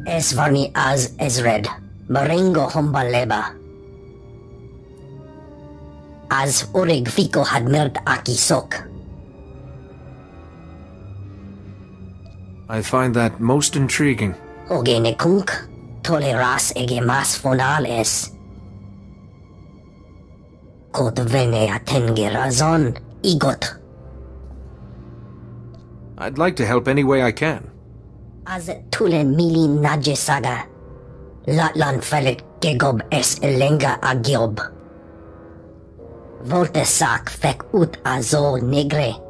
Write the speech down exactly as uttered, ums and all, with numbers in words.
Es varni az ezred, Marengo hombaleba. Az orig fiko hadmirt aki sok. I find that most intriguing. Ogene kunk, toleras ege mas fonales. Kot vene atenge razon, igot. I'd like to help any way I can. Az tulen mili naje saga. Latlan felit gegob es elenga agiob. Volte sak fek ut azo negre.